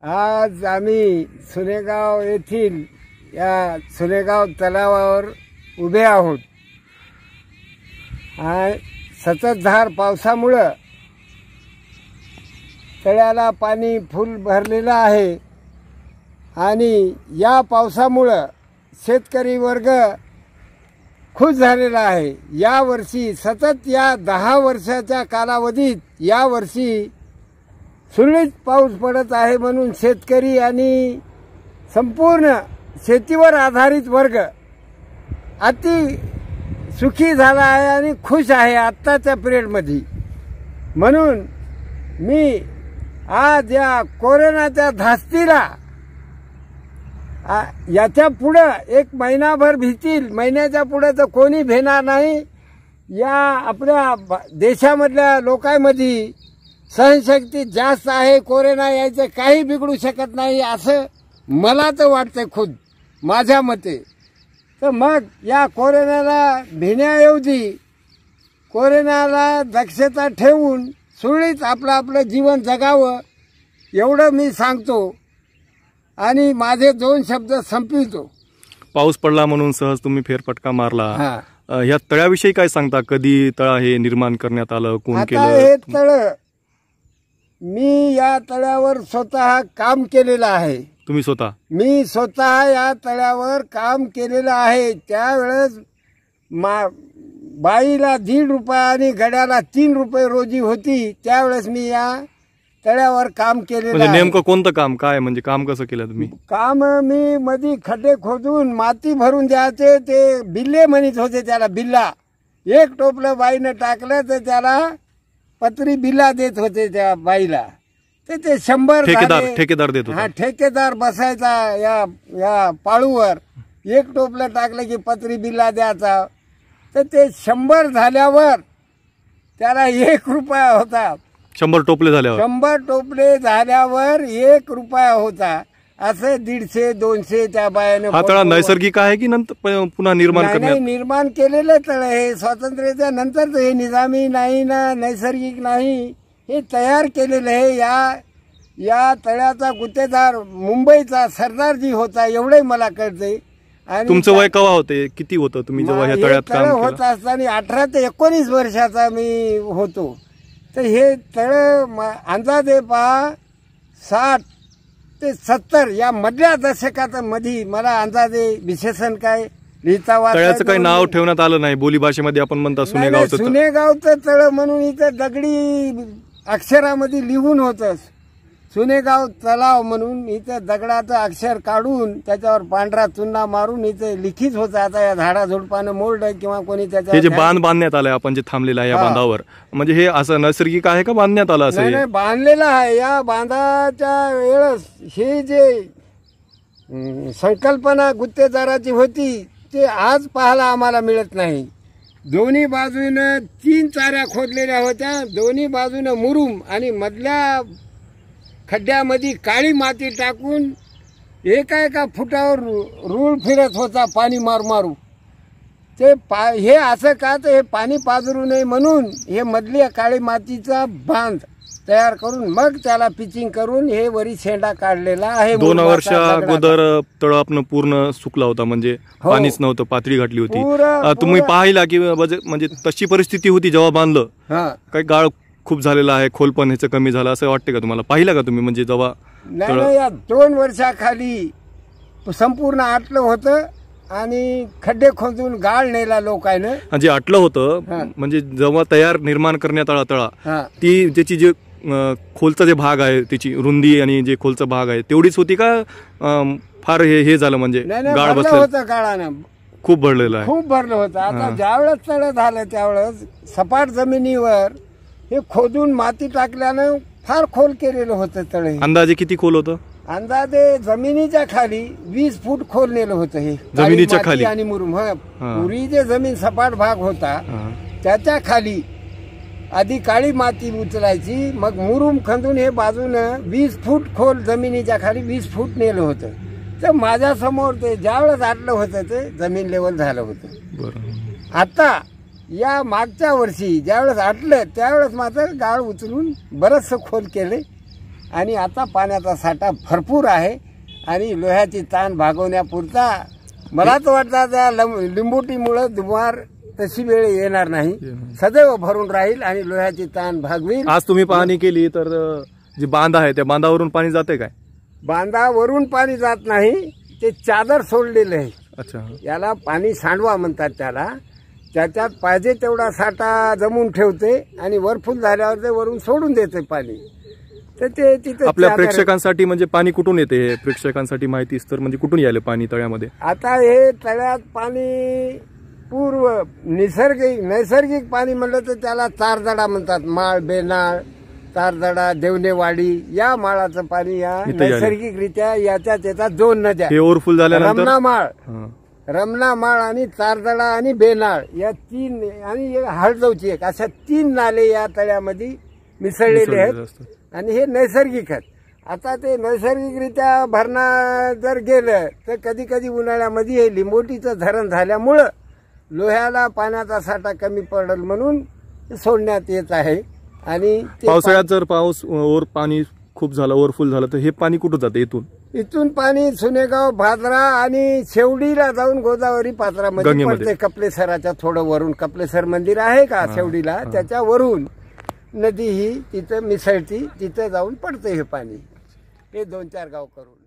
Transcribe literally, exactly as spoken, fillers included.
आज आम्ही सुनेगाव येथील या सुनेगाव तलावावर उभे आहोत। आणि सततधार पावसामुळे तळ्याला पाणी फुल भरलेलं आहे आणि या पावसामुळे शेतकरी वर्ग खुश झालेला आहे। या वर्षी सतत या दहा वर्षाच्या कालावधीत या वर्षी सुरळीत पाऊस पडत आहे म्हणून शेतकरी आणि संपूर्ण शेतीवर आधारित वर्ग अति सुखी झाला आहे आणि खुश आहे आत्ताच्या पिरियडमध्ये। म्हणून मी आज या कोरोनाच्या धास्तीला याच्या पुढे एक महिनाभर भीतील, महिन्याच्या पुढे तर कोणी भेणार नाही। या आपल्या देशामधल्या लोकांमध्ये सहनशक्ती जास्त आहे, कोरोना यायचं काही बिघडू शकत नाही असं मला तर वाटतंय खुद माझ्या मते। तर मग या कोरोनाला भिण्याऐवजी कोरोनाला दक्षता ठेवून सुरळीत आपलं आपलं जीवन जगावं एवढं मी सांगतो आणि माझे दोन शब्द संपवितो। पाऊस पडला म्हणून सहज तुम्ही फेरफटका मारला, या तळ्याविषयी काय सांगता? कधी तळा हे निर्माण करण्यात आलं, कोण केलं? हे तळ मी या तळ्यावर स्वतः काम केलेलं आहे। तुम्ही स्वतः? मी स्वतः या तळ्यावर काम केलेलं आहे। त्यावेळेस मा बाईला दीड रुपये आणि गड्याला तीन रुपये रोजी होती, त्यावेळेस मी या तळ्यावर काम केलेलं आहे। नेमकं कोणतं काम, काय म्हणजे काम कसं केलं तुम्ही? काम मी मध्ये खड्डे खोदून माती भरून द्यायचे, ते बिल्ले म्हणत होते त्याला, बिल्ला। एक टोपलं बाईनं टाकलं तर त्याला पत्री बिल्ला देत होते त्या बाईला। ते ते शंभर ठेकेदार ठेकेदार देत होता। हा, ठेकेदार बसायचा या या पाळूवर, एक टोपलं टाकलं की पत्री बिल्ला द्यायचा। तर ते शंभर झाल्यावर त्याला एक रुपया होता। शंभर टोपले झाल्यावर शंभर टोपले झाल्यावर एक रुपया होता। असं दीडशे दोनशे त्या बायाने। हा तळा नैसर्गिक आहे की नंतर पुन्हा निर्माण करण्यात? निर्माण केलेलं तळ हे स्वातंत्र्याच्या नंतर, हे निजामी नाही ना नैसर्गिक नाही, हे तयार केलेलं आहे। या या तळ्याचा गुत्तेदार मुंबईचा सरदारजी होता एवढे मला कळते। आणि तुमचं वय केव्हा होते, किती होतं तुम्ही जेव्हा ह्या तळ्यात काम केलं? होत असताना अठरा ते एकोणीस वर्षाचा मी होतो। तर हे तळ अंदाजे पहा साठ ते सत्तर या मधल्या दशकात मध्ये मला अंदाजे विशेषण काय लिहिता वाचता तळ्याचं काही नाव ठेवण्यात आलं नाही, बोली भाषेमध्ये आपण म्हणता सुनेगावचं सुनेगावचं तळ म्हणून इथं दगडी अक्षरामध्ये लिहून होतं सुनेगाव तलाव म्हणून। इथं दगडाचं अक्षर काढून त्याच्यावर पांढरा चुन्ना मारून इथं लिखित होतं। आता या झाडा झुडपानं मोल्ड किंवा कोणी त्याच्या हे जे बांध बांधण्यात आलंय आपण जे थांबलेलं आहे या बांधावर, म्हणजे हे असं नैसर्गिक आहे का बांधण्यात आलं? असं नाही, बांधलेलं आहे। या बांधाच्या वेळेस हे जे संकल्पना गुत्तेदाराची होती ते आज पाहायला आम्हाला मिळत नाही। दोन्ही बाजूनं तीन चाऱ्या खोदलेल्या होत्या, दोन्ही बाजूनं मुरुम आणि मधल्या खड्ड्यामध्ये काळी माती टाकून एका एका फुटावर रूळ फिरत होता पाणी मारू मारू। ते पा हे असं का, तर हे पाणी पाजरू नये म्हणून हे मधल्या काळी मातीचा बांध तयार करून मग त्याला पिचिंग करून हे वरी शेंडा काढलेला आहे। दोन वर्ष अगोदर तळ आपण पूर्ण सुकला होता, म्हणजे पाणीच नव्हतं, पातळी घातली होती। तुम्ही पाहिला की म्हणजे तशी परिस्थिती होती जेव्हा बांधलं? काही गाळ खूप झालेला आहे, खोल पण ह्याचं कमी झालं असं वाटतं का तुम्हाला? पाहिलं का तुम्ही म्हणजे जेव्हा? नाही, या दोन वर्षाखाली संपूर्ण आटलं होतं आणि खड्डे खोदून गाळ नेला लोकांनी। जे आटलं होतं म्हणजे जेव्हा तयार निर्माण करण्यात आला तळा, ती त्याची जे खोलचा जे भाग आहे त्याची रुंदी आणि जे खोलचा भाग आहे तेवढीच होती का फार हे हे झालं म्हणजे गाळ बसलं होतं? गाळानं खूप भरलेलं आहे, खूप भरलं होतं। आता ज्यावेळेस तळ झालं त्यावेळेस सपाट जमिनीवर हे खोदून माती टाकल्यानं फार खोल केलेलं होतं तळ। अंदाजे किती खोल होतं? अंदाजे जमिनीच्या खाली वीस फूट खोल नेलं होतं हे जमिनीच्या खाली आणि मुरुम। पुरी जे जमीन सपाट भाग होता त्याच्या खाली आधी काळी माती उचलायची, मग मुरुम खंदून हे बाजूनं वीस फूट खोल जमिनीच्या खाली वीस फूट नेलं होतं। तर माझ्या समोर ते ज्यावेळेस आटलं होतं ते जमीन लेवल झालं होतं। आता या मागच्या वर्षी ज्यावेळेस आटलं त्यावेळेस मात्र गाळ उचलून बरचसं खोल केले आणि आता पाण्याचा साठा भरपूर आहे आणि लोह्याची ताण भागवण्यापुरता मला तर वाटतं त्या लिंबोटीमुळे दुबार तशी वेळ येणार नाही, सदैव भरून राहील आणि लोह्याची ताण भागवील. आज तुम्ही पाहणी केली तर जी बांध आहे त्या बांधावरून पाणी जाते काय? बांधावरून पाणी जात नाही, ते चादर सोडलेले आहे. अच्छा, याला पाणी सांडवा म्हणतात त्याला. त्याच्यात पाहिजे तेवढा साठा जमून ठेवते आणि वर फुल झाल्यावर ते वरून सोडून देते पाणी. तर ते तिथे आपल्या प्रेक्षकांसाठी म्हणजे पाणी कुठून येते हे प्रेक्षकांसाठी माहितीच तर, म्हणजे कुठून यायला पाणी तळ्यामध्ये? आता हे तळ्यात पाणी पूर्व निसर्गिक नैसर्गिक पाणी म्हणलं तर त्याला तारदडा म्हणतात. माळ, बेनाळ, तारदडा, देवनेवाडी या माळाचं पाणी या नैसर्गिकरित्या याच्यात येतात दोन नद्या. हे ओव्हरफुल झाल्यानंतर रमणा माळ, रमणा माळ आणि तारदडा आणि बेनाळ या तीन आणि हळदवची एक अशा तीन नाले या तळ्यामध्ये मिसळलेले आहेत आणि हे नैसर्गिक आहेत. आता ते नैसर्गिकरित्या भरणा जर गेलं तर कधी कधी उन्हाळ्यामध्ये हे लिंबोटीचं धरण झाल्यामुळं लोह्याला पाण्याचा साठा कमी पडेल म्हणून सोडण्यात येत आहे. आणि पावसाळ्यात जर पाऊस ओव्हर पाणी खूप झालं, ओव्हरफुल झालं तर हे पाणी कुठं जातं? इथून इथून पाणी सुनेगाव, भादरा आणि शेवडीला जाऊन गोदावरी पात्रामध्ये पडते. कपलेसराच्या थोडं वरून कपलेसर मंदिर आहे का शेवडीला, त्याच्या वरून नदी ही तिथं मिसळती, तिथं जाऊन पडते हे पाणी. हे दोन चार गाव करून